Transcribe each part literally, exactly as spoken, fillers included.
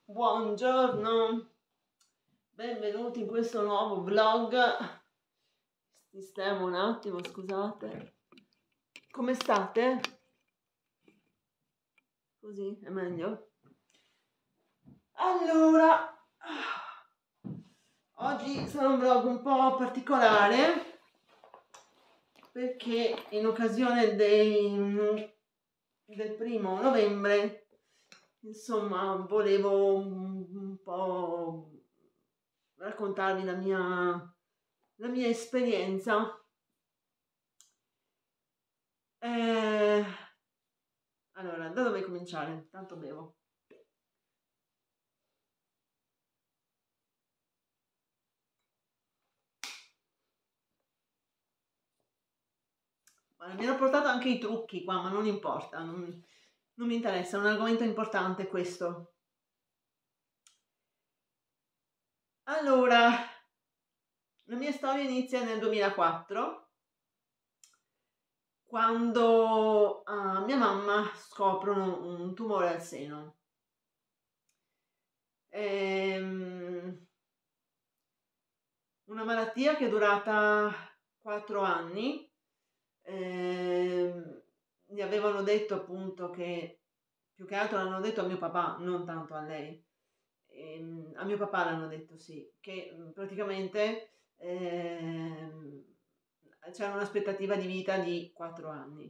Buongiorno, benvenuti in questo nuovo vlog. Sistemo un attimo, scusate. Come state? Così è meglio. Allora, oggi sarà un vlog un po' particolare perché in occasione dei, del primo novembre, insomma, volevo un, un po' raccontarvi la mia, la mia esperienza. Eh, allora, da dove cominciare? Tanto bevo. Guarda, mi ero portato anche i trucchi qua, ma non importa, non, non mi interessa, è un argomento importante questo. Allora, la mia storia inizia nel duemilaquattro, quando a mia mamma scoprono un tumore al seno. Ehm, una malattia che è durata quattro anni. Ehm, gli avevano detto appunto che, più che altro l'hanno detto a mio papà, non tanto a lei. Ehm, a mio papà l'hanno detto, sì, che praticamente ehm, c'era un'aspettativa di vita di quattro anni.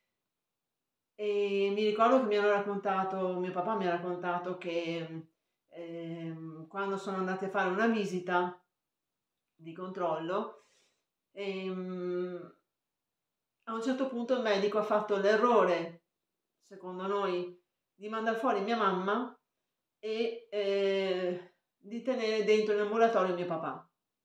E mi ricordo che mi hanno raccontato, mio papà mi ha raccontato che ehm, quando sono andati a fare una visita di controllo, ehm, a un certo punto il medico ha fatto l'errore, secondo noi, di mandare fuori mia mamma e eh, di tenere dentro in ambulatorio mio papà.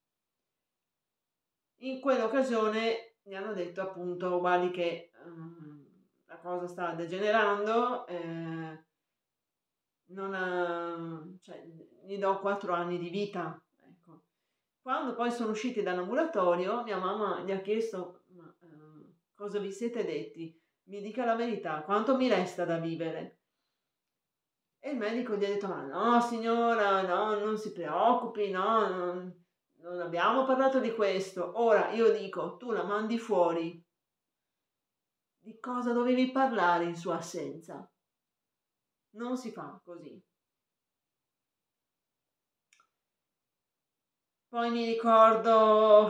In quell'occasione mi hanno detto appunto, guardi che um, la cosa sta degenerando, eh, non ha, cioè, gli do quattro anni di vita. Ecco. Quando poi sono usciti dall'ambulatorio, mia mamma gli ha chiesto, ma eh, cosa vi siete detti? Mi dica la verità, quanto mi resta da vivere? E il medico gli ha detto, ma no signora, no, non si preoccupi, no, non, non abbiamo parlato di questo. Ora io dico, tu la mandi fuori, di cosa dovevi parlare in sua assenza? Non si fa così. Poi mi ricordo,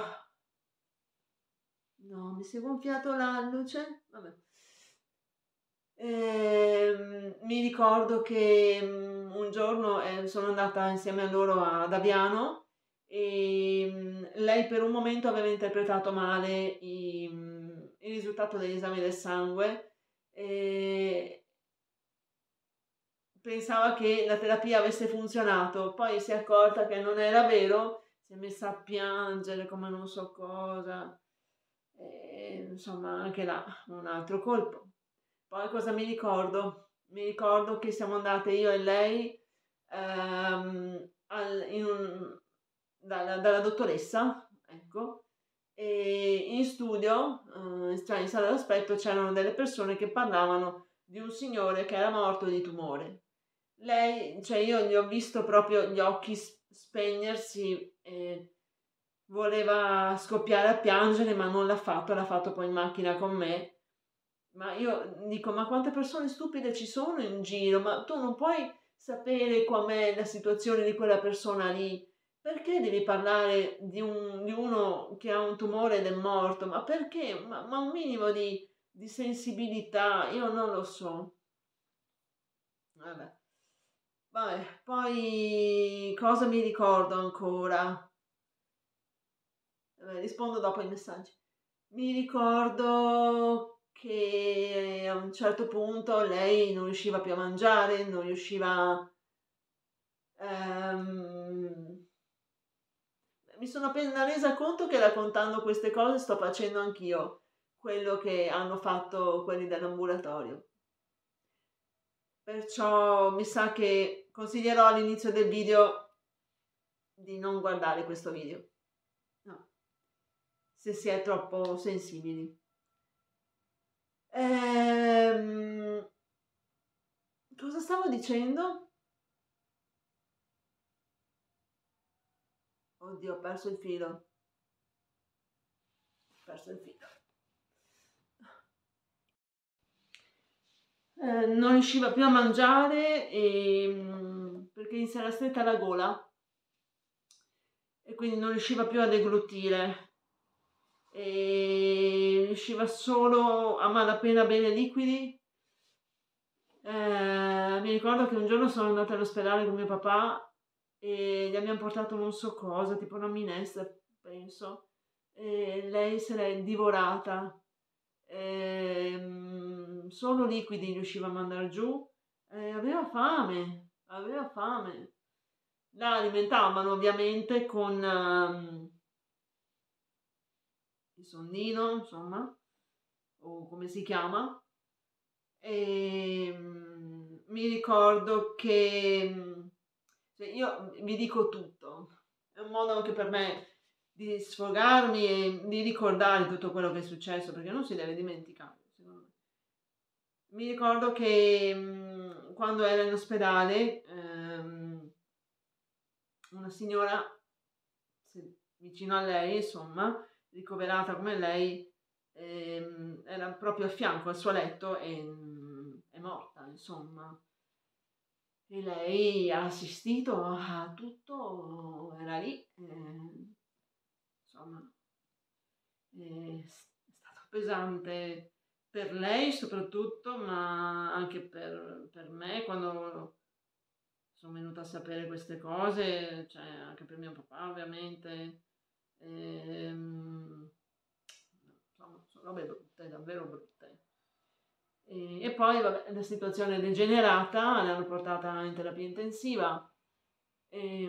no, mi si è gonfiato l'alluce, vabbè. Ehm, mi ricordo che um, un giorno eh, sono andata insieme a loro ad Aviano e um, lei per un momento aveva interpretato male i, um, il risultato degli esami del sangue e pensava che la terapia avesse funzionato, poi si è accorta che non era vero, si è messa a piangere come non so cosa, e, insomma anche là un altro colpo. Poi cosa mi ricordo? Mi ricordo che siamo andate io e lei ehm, al, in un, dalla, dalla dottoressa, ecco, e in studio, eh, cioè in sala d'aspetto, c'erano delle persone che parlavano di un signore che era morto di tumore. Lei, cioè io gli ho visto proprio gli occhi spegnersi e voleva scoppiare a piangere, ma non l'ha fatto, l'ha fatto poi in macchina con me. Ma io dico, ma quante persone stupide ci sono in giro? Ma tu non puoi sapere com'è la situazione di quella persona lì. Perché devi parlare di, un, di uno che ha un tumore ed è morto? Ma perché? Ma, ma un minimo di, di sensibilità, io non lo so. Vabbè. Vabbè, poi cosa mi ricordo ancora? Vabbè, rispondo dopo ai messaggi. Mi ricordo che a un certo punto lei non riusciva più a mangiare, non riusciva... ehm, mi sono appena resa conto che raccontando queste cose sto facendo anch'io quello che hanno fatto quelli dell'ambulatorio. Perciò mi sa che consiglierò all'inizio del video di non guardare questo video, no, se si è troppo sensibili. Ehm, cosa stavo dicendo? Oddio, ho perso il filo. Ho perso il filo. Eh, non riusciva più a mangiare e, mm, perché si era stretta la gola e quindi non riusciva più a deglutire e riusciva solo a malapena bere liquidi. Eh, mi ricordo che un giorno sono andata all'ospedale con mio papà e gli abbiamo portato non so cosa, tipo una minestra, penso, e lei se l'è divorata. Ehm, solo liquidi riusciva a mandare giù. Eh, aveva fame, aveva fame. La alimentavano ovviamente con ehm, il sonnino, insomma, o come si chiama. E mm, mi ricordo che mm, cioè io vi dico tutto, è un modo anche per me di sfogarmi e di ricordare tutto quello che è successo, perché non si deve dimenticare, secondo me. Mi ricordo che mh, quando era in ospedale, ehm, una signora se- vicino a lei, insomma, ricoverata come lei, ehm, era proprio a fianco al suo letto e mh, è morta, insomma. E lei ha assistito a tutto, era lì, eh, insomma, eh, è stato pesante per lei soprattutto, ma anche per, per me quando sono venuta a sapere queste cose, cioè anche per mio papà ovviamente, ehm, insomma, sono robe brutte, davvero brutte. E, e poi vabbè, la situazione è degenerata, l'hanno portata in terapia intensiva. E,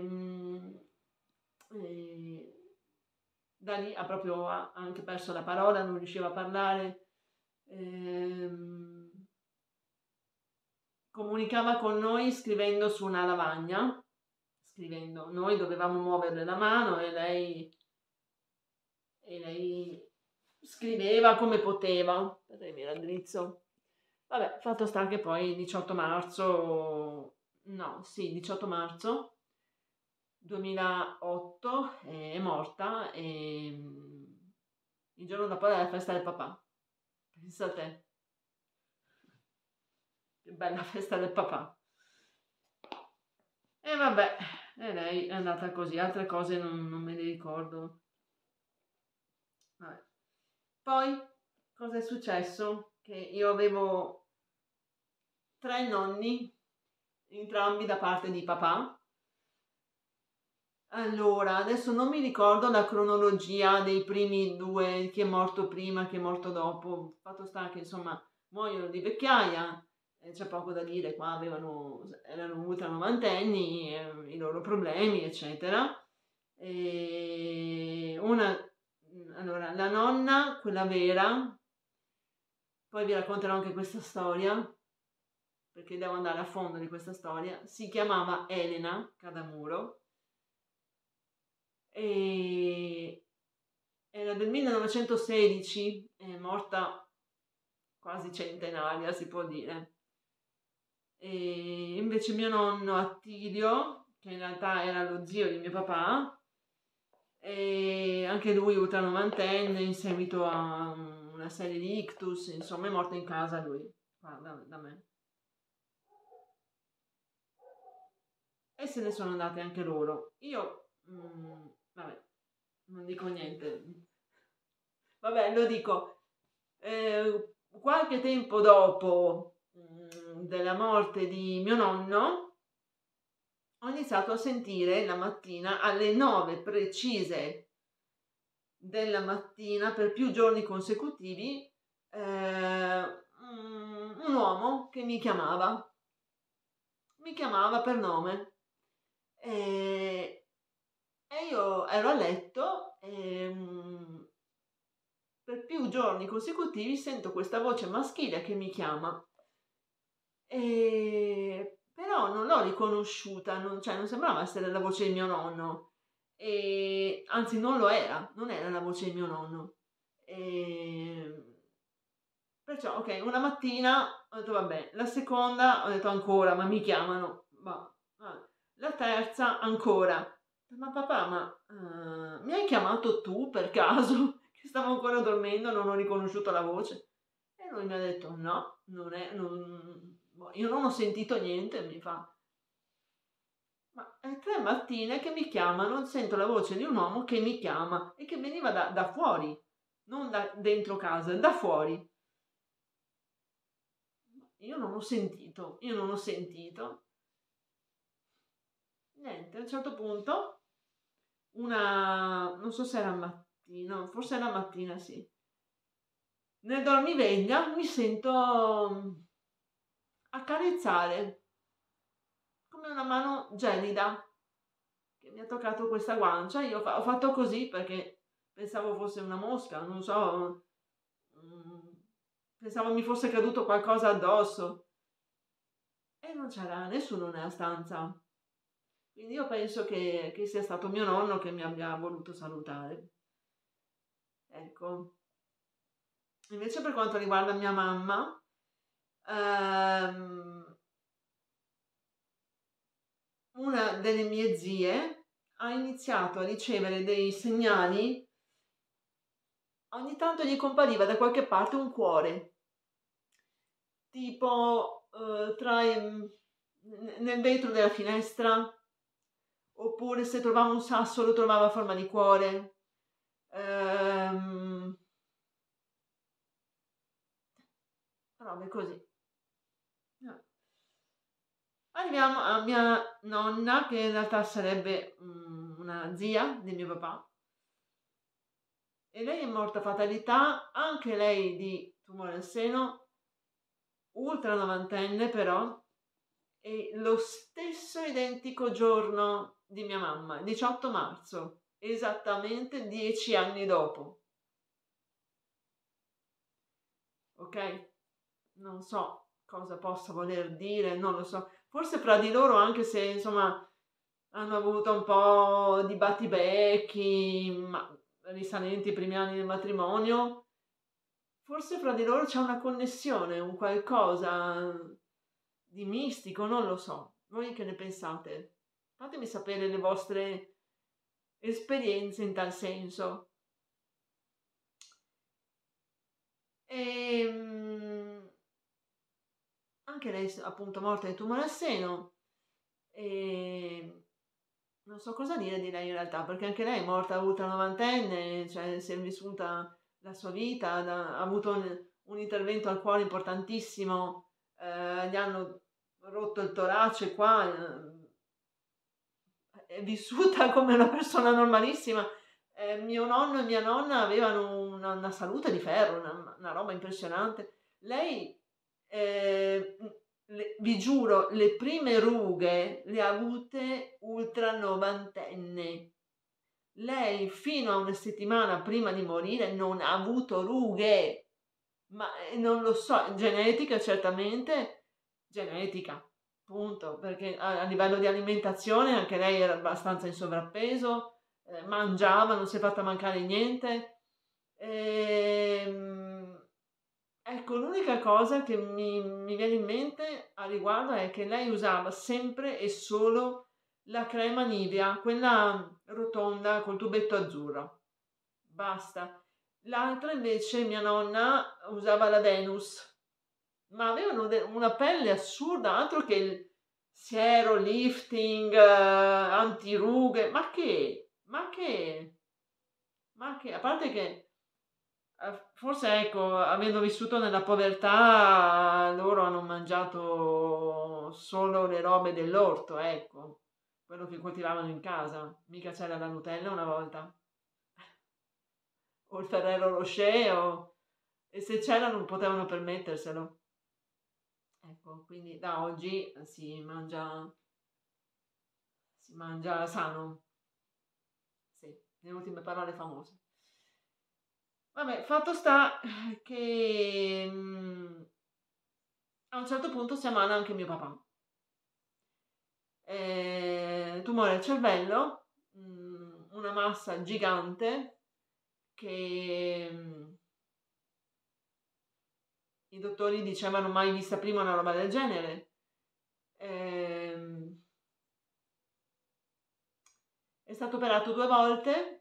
e da lì ha proprio ha anche perso la parola, non riusciva a parlare. Ehm, comunicava con noi scrivendo su una lavagna, scrivendo, noi dovevamo muoverle la mano e lei, e lei scriveva come poteva. Datemi l'indirizzo. Vabbè, fatto sta che poi il diciotto marzo, no, sì, diciotto marzo duemilaotto è morta e mm, il giorno dopo era la festa del papà. Pensa a te, che bella festa del papà. E vabbè, e lei è andata così, altre cose non, non me le ricordo. Vabbè. Poi, cosa è successo? Che io avevo tre nonni, entrambi da parte di papà. Allora, adesso non mi ricordo la cronologia dei primi due, chi è morto prima, chi è morto dopo. Fatto sta che insomma muoiono di vecchiaia, eh, c'è poco da dire, qua avevano, erano ultranovantenni, eh, i loro problemi, eccetera. E una, allora, la nonna, quella vera, poi vi racconterò anche questa storia, perché devo andare a fondo di questa storia, si chiamava Elena Cadamuro e era del millenovecentosedici, è morta quasi centenaria, si può dire. E invece mio nonno Attilio, che in realtà era lo zio di mio papà, e anche lui ultranovantenne in seguito a una serie di ictus, insomma è morto in casa lui, qua da, da me. E se ne sono andate anche loro. Io, mm, vabbè, non dico niente. Vabbè, lo dico. Eh, qualche tempo dopo mm, della morte di mio nonno, ho iniziato a sentire la mattina alle nove precise della mattina per più giorni consecutivi eh, un, un uomo che mi chiamava, mi chiamava per nome e, e io ero a letto e mm, per più giorni consecutivi sento questa voce maschile che mi chiama. E però non l'ho riconosciuta, non, cioè, non sembrava essere la voce di mio nonno, e, anzi non lo era, non era la voce di mio nonno. E, perciò, ok, una mattina ho detto vabbè, la seconda ho detto ancora, ma mi chiamano, bah, vabbè. La terza ancora. Ma papà, ma uh, mi hai chiamato tu per caso? Che stavo ancora dormendo, non ho riconosciuto la voce. E lui mi ha detto no, non è, non, io non ho sentito niente, mi fa. Ma è tre mattine che mi chiamano, sento la voce di un uomo che mi chiama e che veniva da, da fuori, non da dentro casa, da fuori. Io non ho sentito, io non ho sentito. Niente, a un certo punto, una, non so se era mattina, forse era mattina, sì. Nel dormiveglia mi sento accarezzare come una mano gelida che mi ha toccato questa guancia. Io ho fatto così perché pensavo fosse una mosca, non so, pensavo mi fosse caduto qualcosa addosso e non c'era nessuno nella stanza. Quindi io penso che, che sia stato mio nonno che mi abbia voluto salutare. Ecco. Invece per quanto riguarda mia mamma, ehm, una delle mie zie ha iniziato a ricevere dei segnali, ogni tanto gli compariva da qualche parte un cuore, tipo eh, tra i, nel vetro della finestra, oppure se trovava un sasso lo trovava a forma di cuore. Ehm, robe così. Arriviamo a mia nonna, che in realtà sarebbe um, una zia di mio papà, e lei è morta a fatalità, anche lei di tumore al seno, ultra novantenne però, e lo stesso identico giorno di mia mamma, diciotto marzo, esattamente dieci anni dopo. Ok? Non so cosa possa voler dire, non lo so. Forse fra di loro, anche se insomma hanno avuto un po' di battibecchi, ma risalenti ai primi anni del matrimonio, forse fra di loro c'è una connessione, un qualcosa di mistico, non lo so. Voi che ne pensate? Fatemi sapere le vostre esperienze in tal senso. E anche lei appunto morta di tumore al seno, e non so cosa dire di lei in realtà, perché anche lei è morta ultra novantenne, cioè si è vissuta la sua vita, da, ha avuto un, un intervento al cuore importantissimo, eh, gli hanno rotto il torace qua, eh, è vissuta come una persona normalissima. Eh, mio nonno e mia nonna avevano una, una salute di ferro, una, una roba impressionante. Lei, eh, le, vi giuro, le prime rughe le ha avute ultra novantenne. Lei fino a una settimana prima di morire non ha avuto rughe, ma eh, non lo so, genetica certamente, genetica, punto, perché a, a livello di alimentazione anche lei era abbastanza in sovrappeso, eh, mangiava, non si è fatta mancare niente. Ehm, ecco, l'unica cosa che mi, mi viene in mente a riguardo è che lei usava sempre e solo la crema Nivea, quella rotonda col tubetto azzurro. Basta. L'altra invece, mia nonna, usava la Venus, ma avevano de- una pelle assurda, altro che il siero, lifting, eh, antirughe, ma che? Ma che? Ma che? A parte che, eh, forse ecco, avendo vissuto nella povertà, loro hanno mangiato solo le robe dell'orto, ecco, quello che coltivavano in casa, mica c'era la Nutella una volta, o il Ferrero Rocher, o... e se c'era non potevano permetterselo. Ecco, quindi da oggi si mangia, si mangia sano. Sì, le ultime parole famose. Vabbè, fatto sta che mm, a un certo punto si ammala anche mio papà. Eh, tumore al cervello, mm, una massa gigante che mm, i dottori dicevano mai vista prima una roba del genere. Ehm, è stato operato due volte,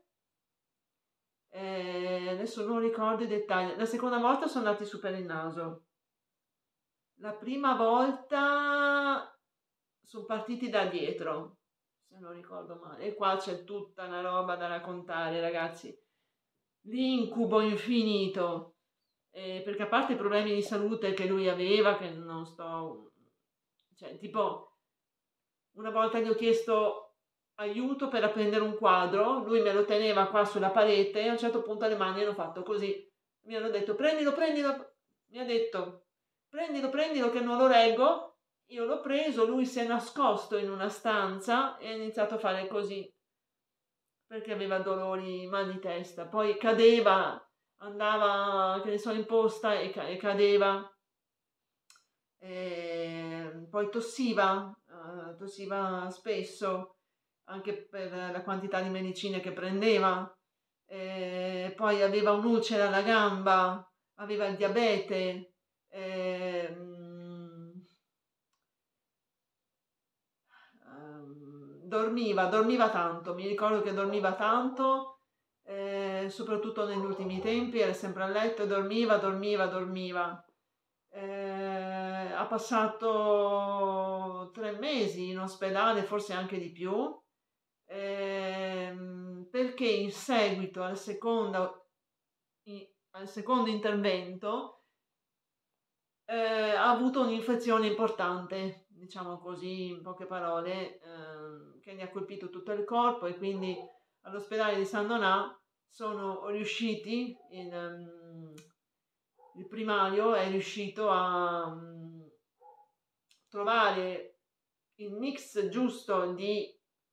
eh, adesso non ricordo i dettagli. La seconda volta sono andati su per il naso. La prima volta sono partiti da dietro, se non ricordo male. E qua c'è tutta una roba da raccontare, ragazzi. L'incubo infinito. Eh, perché a parte i problemi di salute che lui aveva, che non sto... Cioè, tipo, una volta gli ho chiesto aiuto per appendere un quadro, lui me lo teneva qua sulla parete e a un certo punto le mani hanno fatto così. Mi hanno detto, prendilo, prendilo. Mi ha detto, prendilo, prendilo che non lo reggo. Io l'ho preso, lui si è nascosto in una stanza e ha iniziato a fare così, perché aveva dolori, mal di testa. Poi cadeva, andava, che ne so, in posta e, ca- e cadeva. E poi tossiva, eh, tossiva spesso, anche per la quantità di medicine che prendeva. E poi aveva un'ulcera alla gamba, aveva il diabete. E, mm, ehm, dormiva, dormiva tanto, mi ricordo che dormiva tanto, eh, soprattutto negli ultimi tempi, era sempre a letto e dormiva, dormiva, dormiva. Eh, ha passato tre mesi in ospedale, forse anche di più, ehm, perché in seguito al secondo, i- al secondo intervento eh, ha avuto un'infezione importante, diciamo così, in poche parole, ehm, che gli ha colpito tutto il corpo e quindi all'ospedale di San Donà sono riusciti, il, ehm, il primario è riuscito a mm, trovare il mix giusto di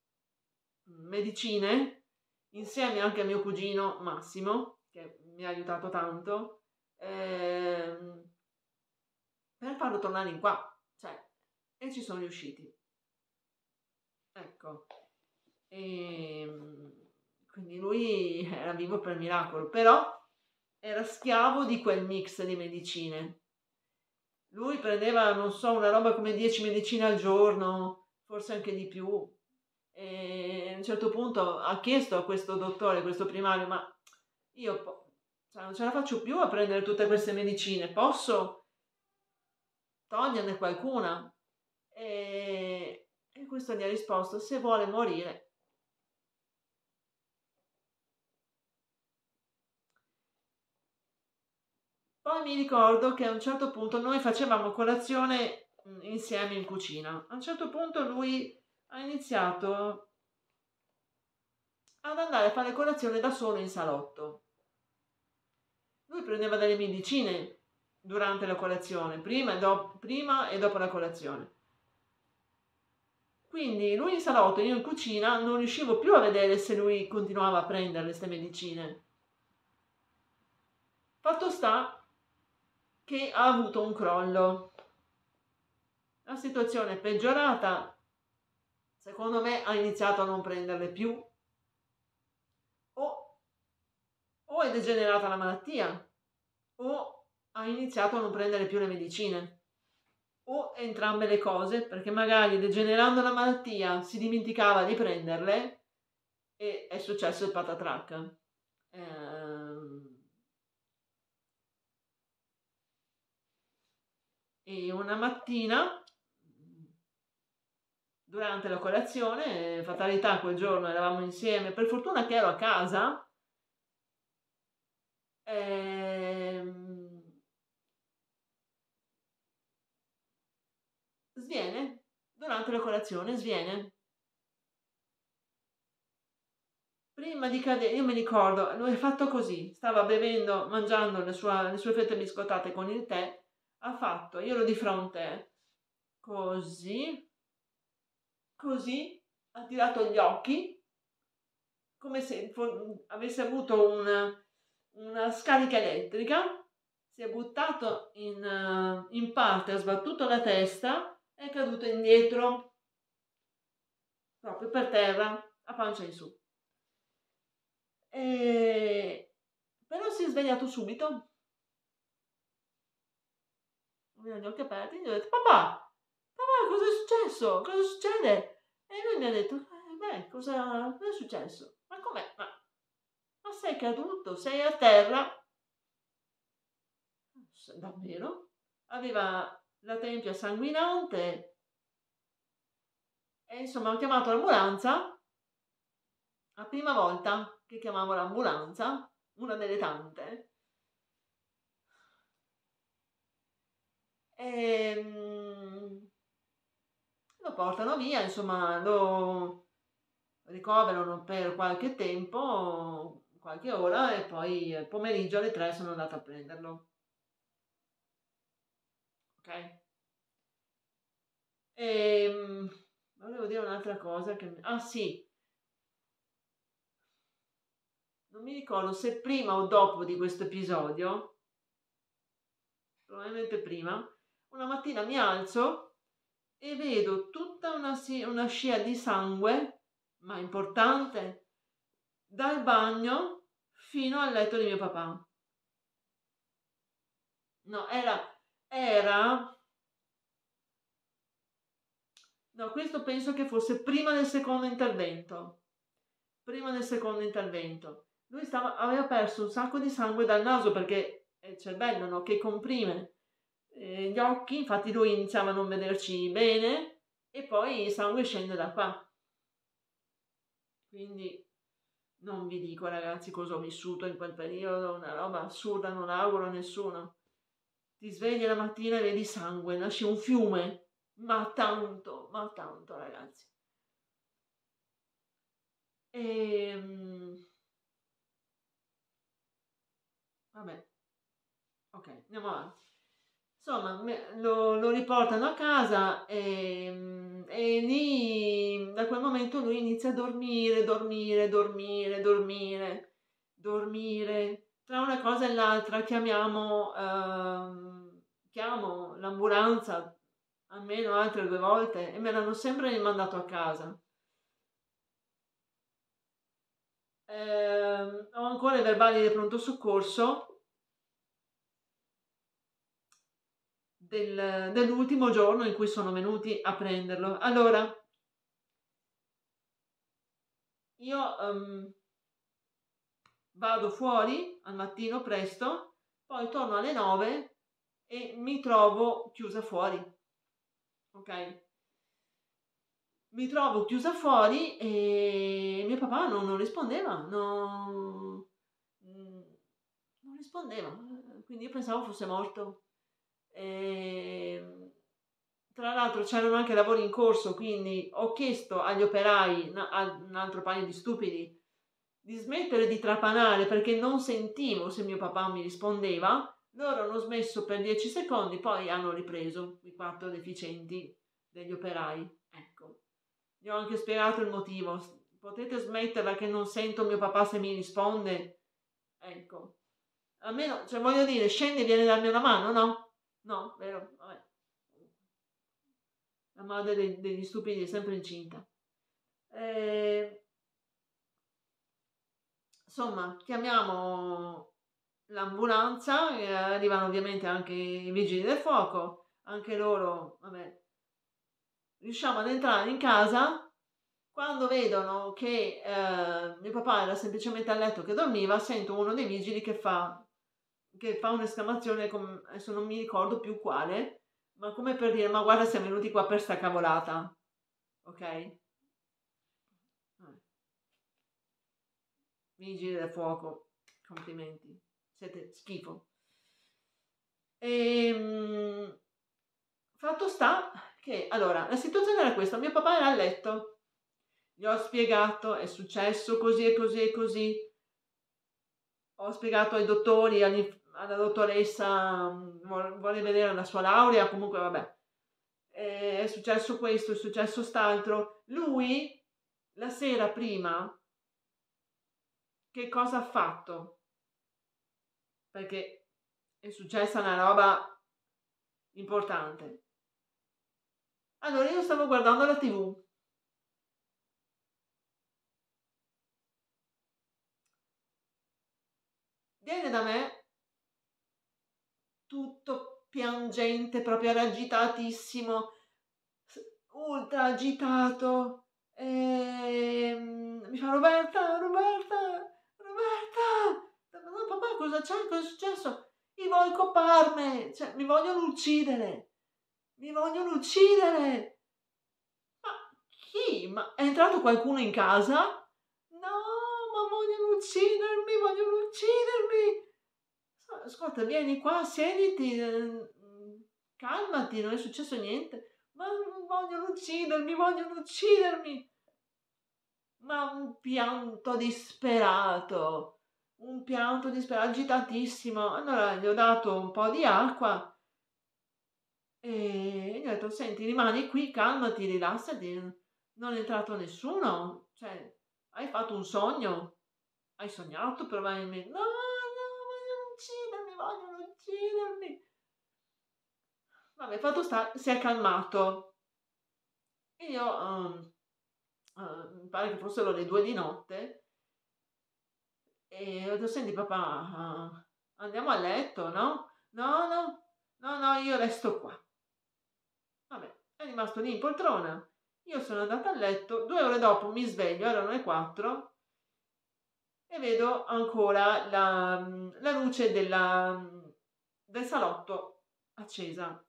medicine insieme anche a mio cugino Massimo, che mi ha aiutato tanto, ehm, per farlo tornare in qua, cioè, e ci sono riusciti. Ecco, e quindi lui era vivo per miracolo, però era schiavo di quel mix di medicine. Lui prendeva, non so, una roba come dieci medicine al giorno, forse anche di più. E a un certo punto ha chiesto a questo dottore, questo primario, ma io po- cioè, non ce la faccio più a prendere tutte queste medicine, posso toglierne qualcuna? E, e questo gli ha risposto, se vuole morire. Poi mi ricordo che a un certo punto noi facevamo colazione mm, insieme in cucina. A un certo punto lui ha iniziato ad andare a fare colazione da solo in salotto. Lui prendeva delle medicine durante la colazione, prima e, do- prima e dopo la colazione. Quindi lui in salotto, io in cucina, non riuscivo più a vedere se lui continuava a prendere queste medicine. Fatto sta che ha avuto un crollo. La situazione è peggiorata, secondo me ha iniziato a non prenderle più, o, o è degenerata la malattia, o ha iniziato a non prendere più le medicine, o entrambe le cose, perché magari degenerando la malattia si dimenticava di prenderle e è successo il patatrac. Ehm, e una mattina, durante la colazione, fatalità, quel giorno eravamo insieme, per fortuna che ero a casa, ehm, sviene, durante la colazione sviene. Prima di cadere, io mi ricordo, lui è fatto così, stava bevendo, mangiando le sue, le sue fette biscottate con il tè, ha fatto, io ero di fronte, così, così, ha tirato gli occhi, come se fo- avesse avuto un- una scarica elettrica, si è buttato in, eh, in parte, ha sbattuto la testa, è caduto indietro, proprio per terra, a pancia in su. E... Però si è svegliato subito, aveva gli occhi aperti, gli ho detto, papà, papà, cosa è successo? Cosa succede? E lui mi ha detto, eh, beh, cosa, cosa è successo? Ma com'è? Ma, ma sei caduto? Sei a terra? Davvero? Aveva la tempia sanguinante e insomma ho chiamato l'ambulanza, la prima volta che chiamavo l'ambulanza, una delle tante, e mm, lo portano via, insomma lo ricoverano per qualche tempo, qualche ora, e poi il pomeriggio alle tre sono andata a prenderlo. Ok? E volevo dire un'altra cosa che... Ah sì, non mi ricordo se prima o dopo di questo episodio, probabilmente prima, una mattina mi alzo e vedo tutta una, una scia di sangue, ma importante, dal bagno fino al letto di mio papà. No, era, era... No, questo penso che fosse prima del secondo intervento. Prima del secondo intervento. Lui stava, aveva perso un sacco di sangue dal naso perché è il cervello, no? Che comprime eh, gli occhi, infatti lui iniziava a non vederci bene e poi il sangue scende da qua. Quindi non vi dico ragazzi cosa ho vissuto in quel periodo, una roba assurda, non auguro a nessuno. Ti svegli la mattina e vedi sangue, nasce un fiume, ma tanto, ma tanto ragazzi. E vabbè, ok, andiamo avanti. Insomma, lo, lo riportano a casa e, e lì da quel momento lui inizia a dormire, dormire, dormire, dormire, dormire. Tra una cosa e l'altra chiamiamo, ehm, chiamo l'ambulanza almeno altre due volte e me l'hanno sempre rimandato a casa. Eh, ho ancora i verbali del pronto soccorso del, dell'ultimo giorno in cui sono venuti a prenderlo. Allora, io um, vado fuori al mattino presto, poi torno alle nove e mi trovo chiusa fuori. Ok? Mi trovo chiusa fuori e mio papà non, non rispondeva, non, non rispondeva, quindi io pensavo fosse morto. E, tra l'altro c'erano anche lavori in corso, quindi ho chiesto agli operai, un altro paio di stupidi, di smettere di trapanare perché non sentivo se mio papà mi rispondeva. Loro hanno smesso per dieci secondi, poi hanno ripreso, i quattro deficienti degli operai. Ecco, gli ho anche spiegato il motivo. Potete smetterla che non sento mio papà se mi risponde? Ecco, almeno, cioè voglio dire, scende e viene a darmi una mano, no? No, vero? Vabbè. La madre dei, degli stupidi è sempre incinta. E, insomma, chiamiamo l'ambulanza, e arrivano ovviamente anche i vigili del fuoco, anche loro, vabbè, riusciamo ad entrare in casa. Quando vedono che eh, mio papà era semplicemente a letto che dormiva, sento uno dei vigili che fa, che fa un'esclamazione, com- adesso non mi ricordo più quale, ma come per dire, ma guarda siamo venuti qua per sta cavolata, ok? Vigili del fuoco, complimenti, siete schifo. E, fatto sta che, allora, la situazione era questa, mio papà era a letto, gli ho spiegato, è successo così e così e così, ho spiegato ai dottori, alla dottoressa, vuole vedere la sua laurea, comunque vabbè, è successo questo, è successo st'altro. Lui, la sera prima, che cosa ha fatto? Perché è successa una roba importante. Allora io stavo guardando la tivù. Viene da me tutto piangente, proprio era agitatissimo, ultra agitato, e E mi fa: Roberta, Roberta, Roberta, no, papà, cosa c'è? Cosa è successo? I vuoi coparme, cioè mi vogliono uccidere, mi vogliono uccidere. Ma chi? Ma è entrato qualcuno in casa? No, ma vogliono uccidermi, vogliono uccidermi. Ascolta, vieni qua, siediti, eh, calmati, non è successo niente. Ma vogliono uccidermi, vogliono uccidermi. Ma un pianto disperato, un pianto disperato, agitatissimo. Allora gli ho dato un po' di acqua e gli ho detto: senti, rimani qui, calmati, rilassati, non è entrato nessuno, cioè, hai fatto un sogno, hai sognato probabilmente. No, no, vogliono uccidermi, vogliono uccidermi. Vabbè, fatto sta, si è calmato. E io, um, uh, mi pare che fossero le due di notte, e ho detto: senti papà, uh, andiamo a letto, no? No, no, no, no, io resto qua. Vabbè, è rimasto lì in poltrona. Io sono andata a letto, due ore dopo mi sveglio, erano le quattro, e vedo ancora la, la luce della, del salotto accesa.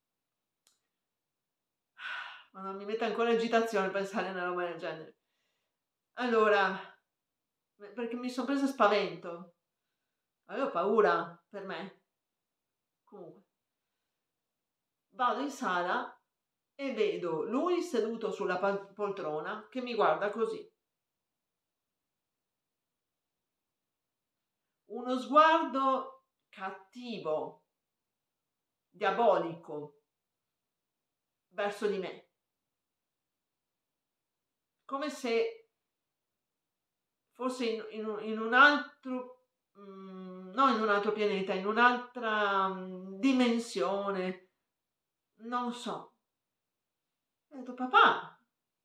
Ma non mi mette ancora agitazione pensare a una roba del genere. Allora, perché mi sono presa spavento, avevo paura per me. Comunque, vado in sala e vedo lui seduto sulla poltrona che mi guarda così. Uno sguardo cattivo, diabolico, verso di me. Come se fosse in, in, in un altro, mh, non in un altro pianeta, in un'altra mh, dimensione, non so. Ho detto: papà,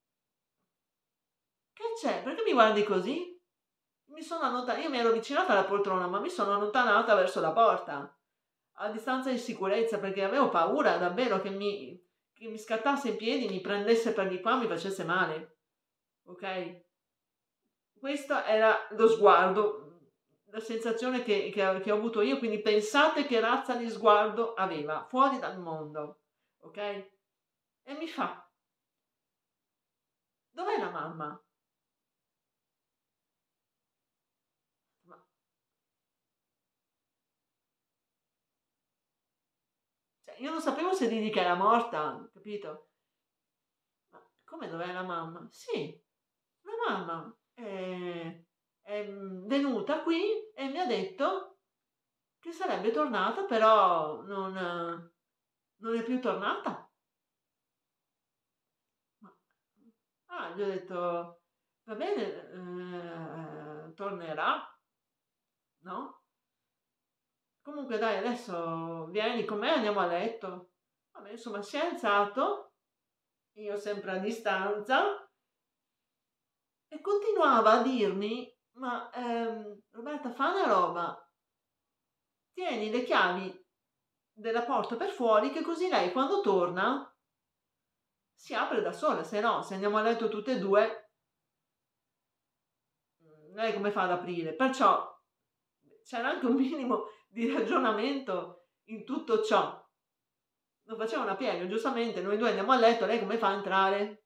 che c'è? Perché mi guardi così? Mi sono allontanata, io mi ero avvicinata alla poltrona, ma mi sono allontanata verso la porta, a distanza di sicurezza, perché avevo paura davvero che mi, che mi scattasse in piedi, mi prendesse per di qua, mi facesse male. Ok? Questo era lo sguardo, la sensazione che, che, che ho avuto io, quindi pensate che razza di sguardo aveva, fuori dal mondo. Ok? E mi fa: dov'è la mamma? Ma, cioè, io non sapevo se dirgli che era morta, capito? Ma come, dov'è la mamma? Sì, la mamma è, è venuta qui e mi ha detto che sarebbe tornata, però non, non è più tornata. Ah, gli ho detto: va bene, eh, tornerà, no? Comunque dai, adesso vieni con me, andiamo a letto. Vabbè, insomma, si è alzato, io sempre a distanza, e continuava a dirmi: ma ehm, Roberta, fa una roba, tieni le chiavi della porta per fuori, che così lei quando torna si apre da sola, se no, se andiamo a letto tutte e due, lei come fa ad aprire? Perciò c'era anche un minimo di ragionamento in tutto ciò. Non faceva una piega, giustamente, noi due andiamo a letto, lei come fa a entrare?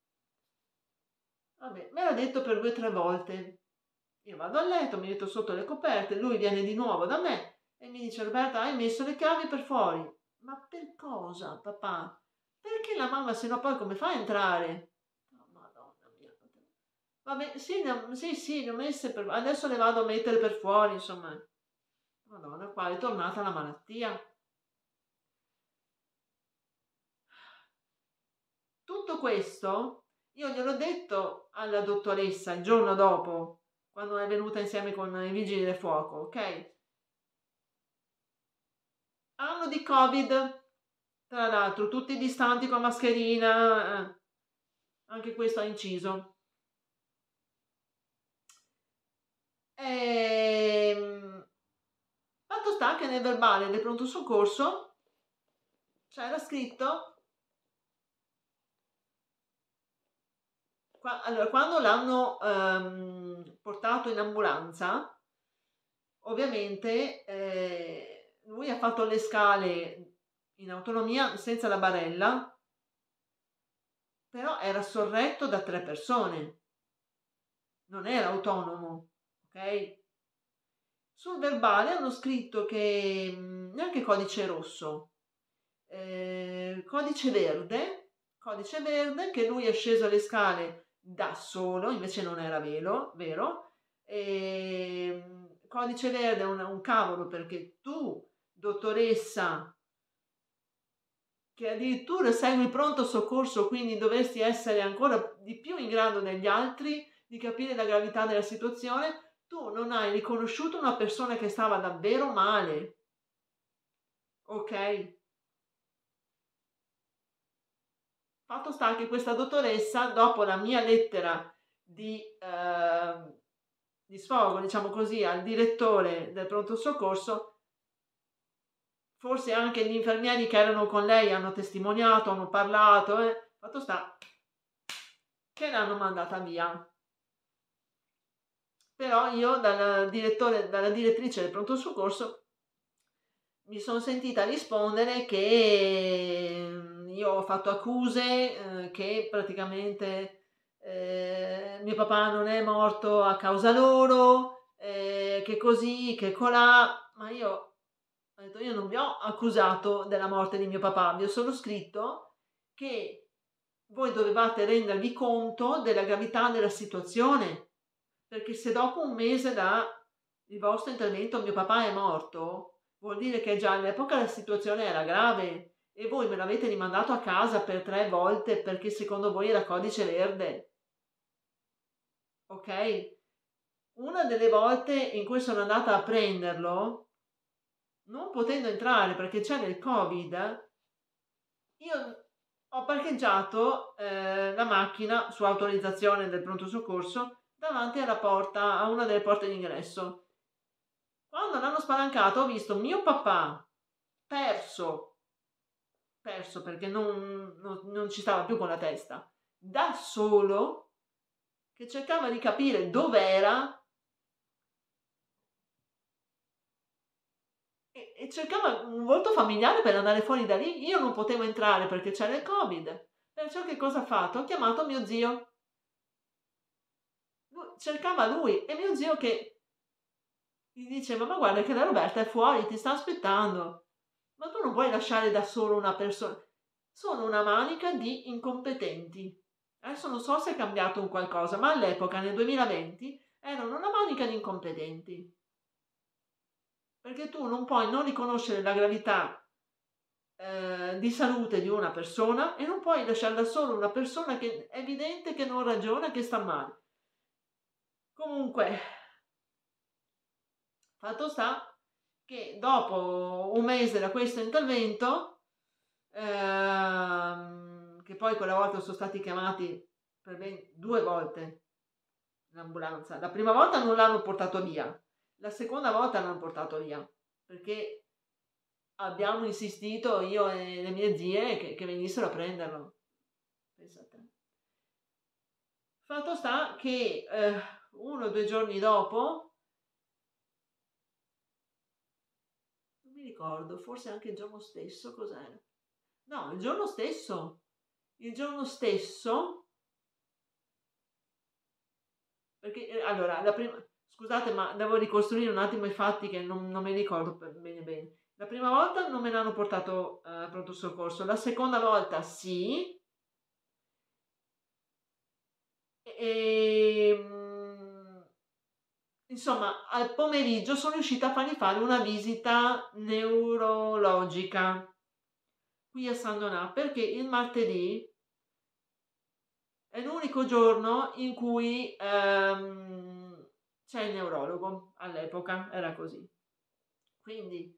Vabbè, me l'ha detto per due o tre volte. Io vado a letto, mi metto sotto le coperte, lui viene di nuovo da me e mi dice: Roberta, hai messo le chiavi per fuori. Ma per cosa, papà? Perché la mamma, se no poi come fa a entrare? Oh, Madonna mia. Vabbè, sì, ne- sì, sì, le ho messe per... Adesso le vado a mettere per fuori, insomma. Madonna, qua è tornata la malattia. Tutto questo io gliel'ho detto alla dottoressa il giorno dopo, quando è venuta insieme con i vigili del fuoco, ok? Anno di Covid, tra l'altro, tutti distanti con mascherina, eh, anche questo ha inciso. Ehm, Fatto sta che nel verbale del pronto soccorso c'era scritto qua, allora, quando l'hanno ehm, portato in ambulanza, ovviamente eh, lui ha fatto le scale in autonomia senza la barella, però era sorretto da tre persone, non era autonomo, ok? Sul verbale hanno scritto che mh, neanche codice rosso, eh, codice verde, codice verde che lui è sceso le scale da solo, invece non era vero, vero? E, mh, codice verde è un, un cavolo perché tu, dottoressa, che addirittura segui il pronto soccorso, quindi dovresti essere ancora di più in grado degli altri di capire la gravità della situazione, tu non hai riconosciuto una persona che stava davvero male, ok? Fatto sta che questa dottoressa, dopo la mia lettera di, eh, di sfogo, diciamo così, al direttore del pronto soccorso, forse anche gli infermieri che erano con lei hanno testimoniato, hanno parlato, eh, fatto sta che l'hanno mandata via. Però io dal direttore, dalla direttrice del pronto soccorso mi sono sentita rispondere che mm, io ho fatto accuse, eh, che praticamente eh, mio papà non è morto a causa loro, eh, che così, che colà, ma io ho detto io non vi ho accusato della morte di mio papà, vi ho solo scritto che voi dovevate rendervi conto della gravità della situazione, perché se dopo un mese dal vostro intervento mio papà è morto, vuol dire che già all'epoca la situazione era grave e voi me l'avete rimandato a casa per tre volte perché secondo voi era codice verde. Ok? Una delle volte in cui sono andata a prenderlo, non potendo entrare perché c'era il Covid, io ho parcheggiato eh, la macchina su autorizzazione del pronto soccorso davanti alla porta, a una delle porte d'ingresso. Quando l'hanno spalancato ho visto mio papà perso, perso perché non, non, non ci stava più con la testa, da solo, che cercava di capire dov'era e, e cercava un volto familiare per andare fuori da lì. Io non potevo entrare perché c'era il Covid. Perciò che cosa ha fatto? Ho chiamato mio zio. Lui, cercava lui e mio zio che gli diceva ma guarda che la Roberta è fuori, ti sta aspettando. Ma tu non puoi lasciare da solo una persona. Sono una manica di incompetenti. Adesso non so se è cambiato un qualcosa, ma all'epoca, nel duemilaventi, erano una manica di incompetenti. Perché tu non puoi non riconoscere la gravità eh, di salute di una persona e non puoi lasciare da solo una persona che è evidente che non ragiona, che sta male. Comunque, fatto sta che dopo un mese da questo intervento, ehm, che poi quella volta sono stati chiamati per ben due volte l'ambulanza, la prima volta non l'hanno portato via, la seconda volta l'hanno portato via, perché abbiamo insistito io e le mie zie che, che venissero a prenderlo. Pensate. Fatto sta che eh, uno o due giorni dopo, non mi ricordo, forse anche il giorno stesso, cos'era? No, il giorno stesso, il giorno stesso, perché eh, allora, la prima, scusate ma devo ricostruire un attimo i fatti che non, non mi ricordo bene bene. La prima volta non me l'hanno portato a eh, pronto soccorso, la seconda volta sì, e, mm, insomma, al pomeriggio sono riuscita a fargli fare una visita neurologica qui a San Donà perché il martedì è l'unico giorno in cui ehm, c'è il neurologo, all'epoca era così. Quindi,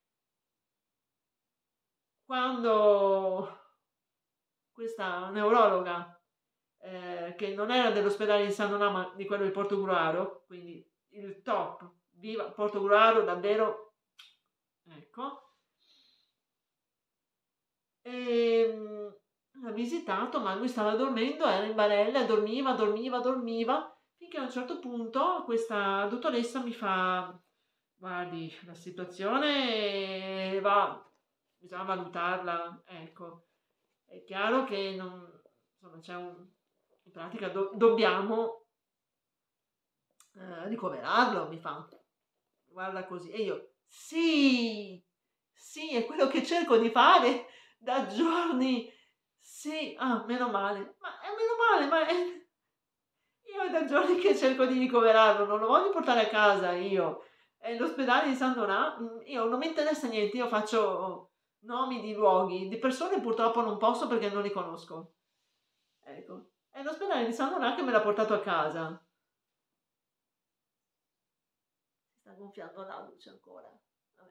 quando questa neurologa, eh, che non era dell'ospedale di San Donà ma di quello di Portogruaro, quindi il top, viva Portogruaro davvero, ecco, e, l'ha visitato, ma lui stava dormendo, era in barella, dormiva, dormiva, dormiva, finché a un certo punto questa dottoressa mi fa: guardi, la situazione va, bisogna valutarla, ecco. È chiaro che non, insomma, c'è un, in pratica do- dobbiamo eh, ricoverarlo, mi fa. Guarda così. E io, sì, sì, è quello che cerco di fare da giorni. Sì, ah, meno male. Ma è meno male, ma è... io è da giorni che cerco di ricoverarlo, non lo voglio portare a casa io. È l'ospedale di San Donà, mm, io non mi interessa niente, io faccio nomi di luoghi, di persone purtroppo non posso perché non li conosco. Ecco, è l'ospedale di San Donà che me l'ha portato a casa. Si sta gonfiando la luce ancora. Vabbè.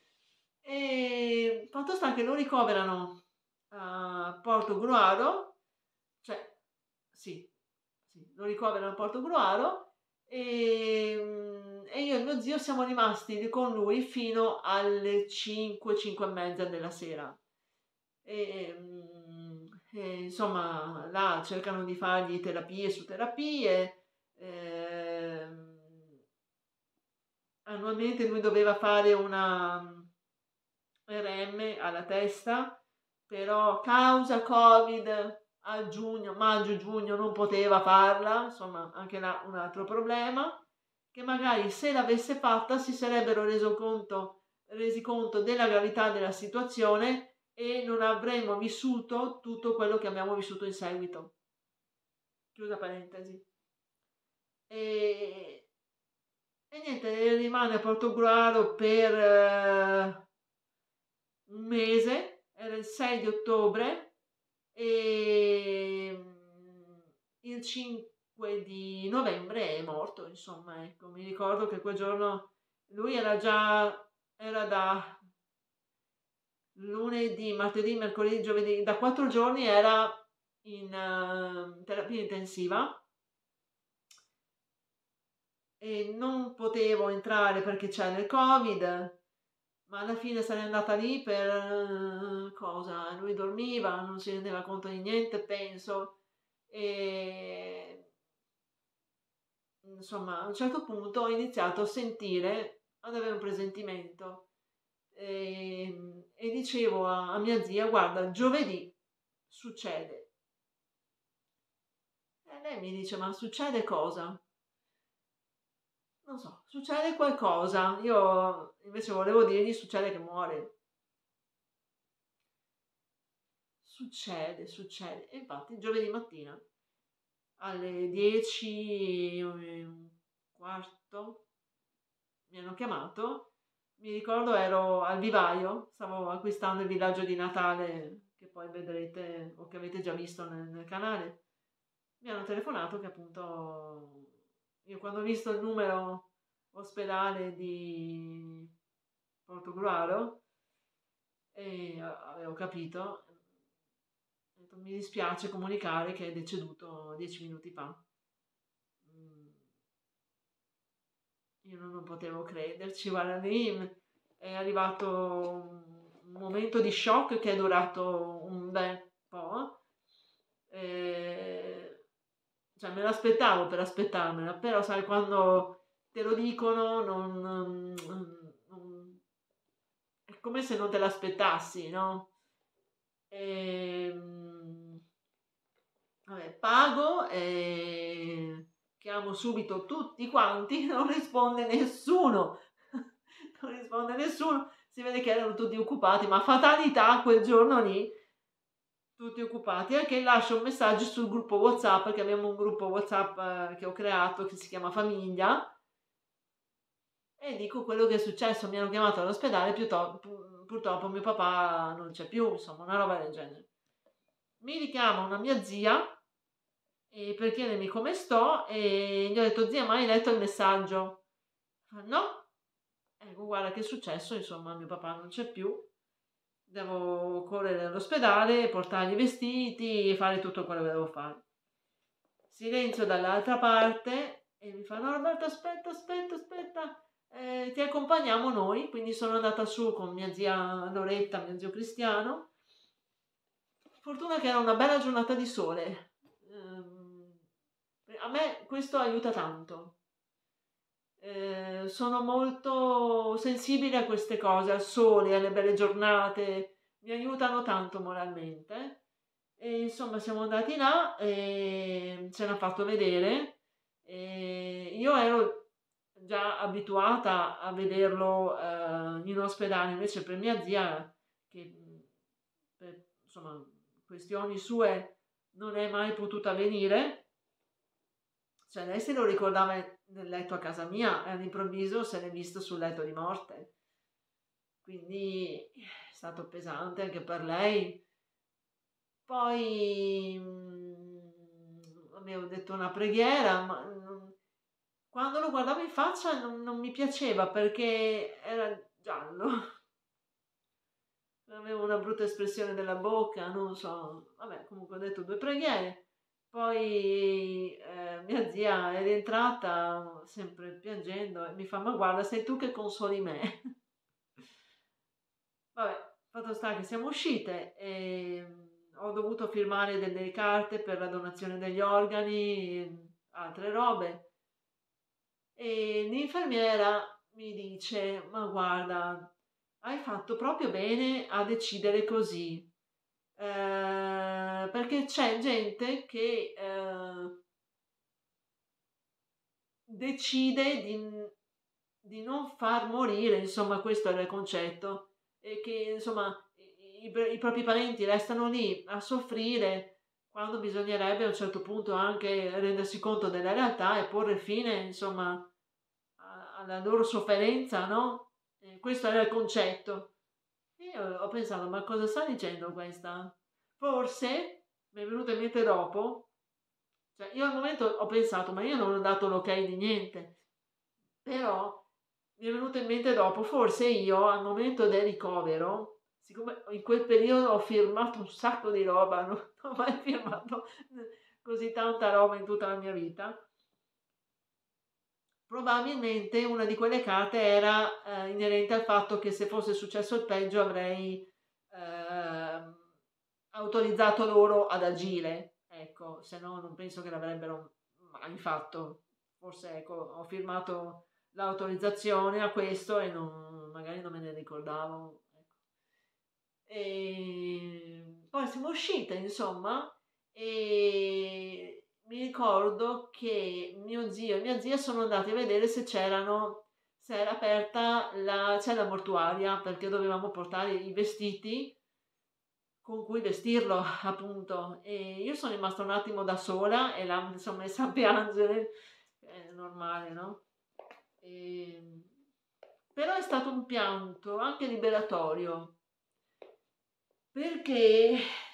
E fatto sta che lo ricoverano a Portogruaro, cioè, sì, sì, lo ricoverano a Portogruaro e, mm, e io e mio zio siamo rimasti lì con lui fino alle cinque, cinque e mezza della sera. E, mm, e, insomma, là cercano di fargli terapie su terapie. ehm, Annualmente lui doveva fare una mm, R M alla testa, però causa Covid a giugno, maggio-giugno non poteva farla, insomma anche là un altro problema, che magari se l'avesse fatta si sarebbero reso conto, resi conto della gravità della situazione e non avremmo vissuto tutto quello che abbiamo vissuto in seguito. Chiusa parentesi. E, e niente, rimane a Portogruaro per eh, un mese, era il sei di ottobre e mm, il cinque di novembre è morto, insomma, ecco, mi ricordo che quel giorno lui era già, era da lunedì, martedì, mercoledì, giovedì, da quattro giorni era in uh, terapia intensiva e non potevo entrare perché c'era il Covid, ma alla fine sarei andata lì per eh, cosa? Lui dormiva, non si rendeva conto di niente, penso, e insomma a un certo punto ho iniziato a sentire, ad avere un presentimento e, e dicevo a, a mia zia, guarda, giovedì succede. E lei mi dice, ma succede cosa? Non so, succede qualcosa. Io invece volevo dirgli, succede che muore. Succede, succede. E infatti giovedì mattina alle dieci e un quarto mi hanno chiamato. Mi ricordo ero al vivaio, stavo acquistando il villaggio di Natale che poi vedrete o che avete già visto nel, nel canale. Mi hanno telefonato che appunto io quando ho visto il numero ospedale di Portogruaro e avevo capito, mi dispiace comunicare che è deceduto dieci minuti fa. Mm, io non potevo crederci, guarda, lì è arrivato un momento di shock che è durato un bel po'. E, cioè me l'aspettavo per aspettarmela, però sai quando te lo dicono non, non, non, è come se non te l'aspettassi, no? E, vabbè, pago e chiamo subito tutti quanti, non risponde nessuno, non risponde nessuno, si vede che erano tutti occupati, ma fatalità quel giorno lì, tutti occupati, anche lascio un messaggio sul gruppo WhatsApp, perché abbiamo un gruppo WhatsApp eh, che ho creato che si chiama Famiglia, e dico quello che è successo, mi hanno chiamato all'ospedale, piuttosto, purtroppo mio papà non c'è più, insomma, una roba del genere. Mi richiama una mia zia e per chiedermi come sto e gli ho detto zia ma hai letto il messaggio? Fa, no, ecco guarda che è successo, insomma mio papà non c'è più, devo correre all'ospedale, portargli i vestiti, fare tutto quello che devo fare. Silenzio dall'altra parte e mi fa no Roberto aspetta aspetta aspetta, eh, ti accompagniamo noi, quindi sono andata su con mia zia Loretta, mio zio Cristiano fortuna che era una bella giornata di sole. Ehm, a me questo aiuta tanto. Eh, sono molto sensibile a queste cose, al sole, alle belle giornate, mi aiutano tanto moralmente. E insomma siamo andati là e ce l'ha fatto vedere. E io ero già abituata a vederlo eh, in ospedale, invece per mia zia, che per insomma, questioni sue non è mai potuta venire, cioè lei se lo ricordava nel letto a casa mia e all'improvviso se l'è visto sul letto di morte. Quindi è stato pesante anche per lei. Poi mh, avevo detto una preghiera, ma non- quando lo guardavo in faccia non, non mi piaceva perché era giallo. Avevo una brutta espressione della bocca, non so. Vabbè, comunque ho detto due preghiere. Poi eh, mia zia è rientrata sempre piangendo e mi fa: ma guarda, sei tu che consoli me. Vabbè, fatto sta che siamo uscite e mm, ho dovuto firmare delle carte per la donazione degli organi, altre robe. E l'infermiera mi dice: ma guarda, hai fatto proprio bene a decidere così. Eh, perché c'è gente che eh, decide di, di non far morire, insomma, questo era il concetto, e che insomma i, i- i propri parenti restano lì a soffrire quando bisognerebbe a un certo punto anche rendersi conto della realtà e porre fine, insomma, a- alla loro sofferenza, no? E questo era il concetto. E io ho pensato, ma cosa sta dicendo questa? Forse mi è venuto in mente dopo, cioè io al momento ho pensato, ma io non ho dato l'ok di niente, però mi è venuto in mente dopo, forse io al momento del ricovero, siccome in quel periodo ho firmato un sacco di roba, non ho mai firmato così tanta roba in tutta la mia vita, probabilmente una di quelle carte era eh, inerente al fatto che se fosse successo il peggio avrei eh, autorizzato loro ad agire, ecco, se no non penso che l'avrebbero mai fatto. Forse ecco, ho firmato l'autorizzazione a questo e non, magari non me ne ricordavo. Ecco. E poi siamo uscite, insomma, e mi ricordo che mio zio e mia zia sono andati a vedere se c'erano, se era aperta la cella mortuaria, perché dovevamo portare i vestiti con cui vestirlo, appunto. E io sono rimasta un attimo da sola e la mi sono messa a piangere, è normale, no? E... Però è stato un pianto anche liberatorio, perché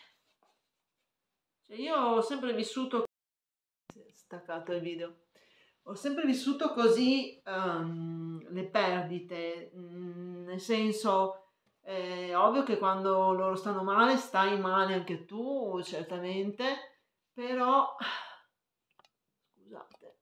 cioè, io ho sempre vissuto, staccato il video, ho sempre vissuto così um, le perdite, mm, nel senso, è ovvio che quando loro stanno male stai male anche tu, certamente, però, scusate,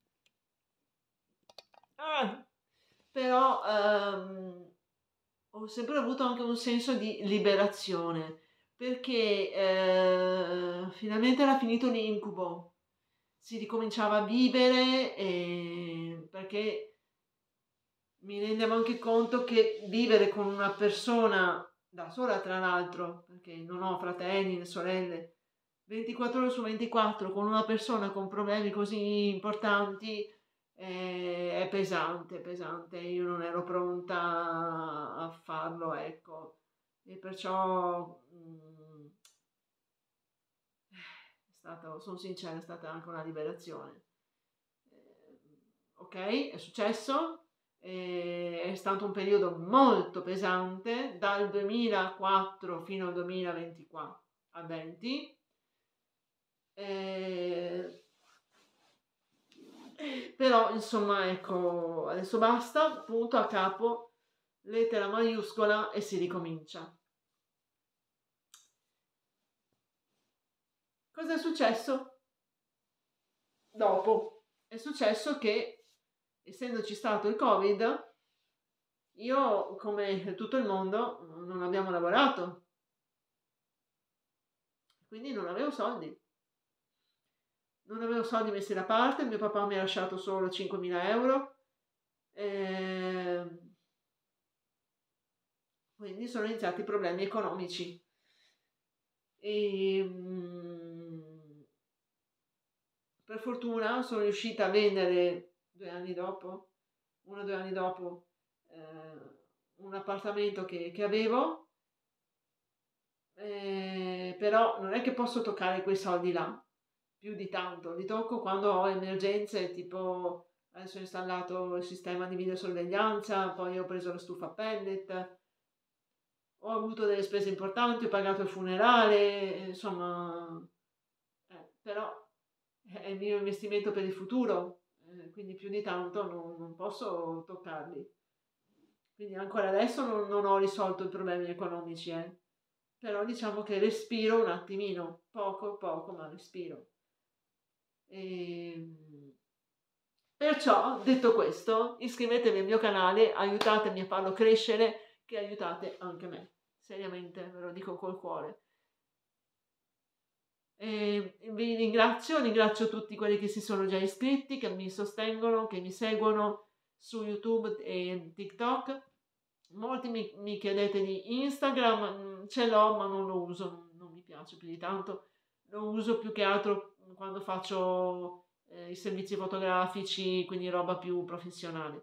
ah, però ehm, ho sempre avuto anche un senso di liberazione, perché eh, finalmente era finito l'incubo, si ricominciava a vivere, e perché mi rendevo anche conto che vivere con una persona da sola, tra l'altro, perché non ho fratelli né sorelle, ventiquattro ore su ventiquattro con una persona con problemi così importanti eh, è pesante, è pesante. Io non ero pronta a farlo, ecco. E perciò mm, è stato, sono sincera, è stata anche una liberazione. Eh, ok, è successo, eh, è stato un periodo molto pesante, dal duemilaquattro fino al duemilaventiquattro a venti. Eh, però insomma ecco, adesso basta, punto a capo, lettera maiuscola e si ricomincia. Cosa è successo dopo? È successo che, essendoci stato il Covid, io, come tutto il mondo, non abbiamo lavorato. quindi non avevo soldi. Non avevo soldi messi da parte, mio papà mi ha lasciato solo cinquemila euro, eh, quindi sono iniziati i problemi economici. E, mm, per fortuna sono riuscita a vendere due anni dopo, uno o due anni dopo, eh, un appartamento che, che avevo, eh, però non è che posso toccare quei soldi là più di tanto, li tocco quando ho emergenze, tipo adesso ho installato il sistema di videosorveglianza, poi ho preso la stufa a pellet, ho avuto delle spese importanti, ho pagato il funerale, insomma, eh, però è il mio investimento per il futuro, eh, quindi più di tanto non, non posso toccarli. Quindi ancora adesso non, non ho risolto i problemi economici, eh. Però diciamo che respiro un attimino, poco poco, ma respiro. E... Perciò, detto questo, iscrivetevi al mio canale, aiutatemi a farlo crescere, che aiutate anche me. Seriamente, ve lo dico col cuore. E vi ringrazio, ringrazio tutti quelli che si sono già iscritti, che mi sostengono, che mi seguono su YouTube e TikTok. Molti mi, mi chiedete di Instagram, ce l'ho ma non lo uso, non, non mi piace più di tanto. Lo uso più che altro quando faccio eh, i servizi fotografici, quindi roba più professionale.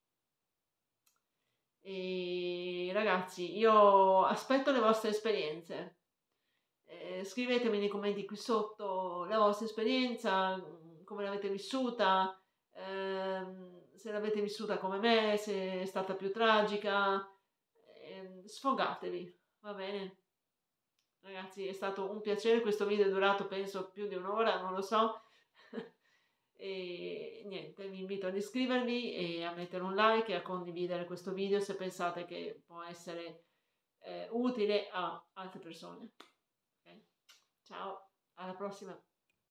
E ragazzi, io aspetto le vostre esperienze. Eh, scrivetemi nei commenti qui sotto la vostra esperienza, come l'avete vissuta, ehm, se l'avete vissuta come me, se è stata più tragica, ehm, sfogatevi, va bene? Ragazzi, è stato un piacere, questo video è durato penso più di un'ora, non lo so. E niente, vi invito ad iscrivervi e a mettere un like e a condividere questo video se pensate che può essere eh, utile a altre persone. Okay? Ciao, alla prossima!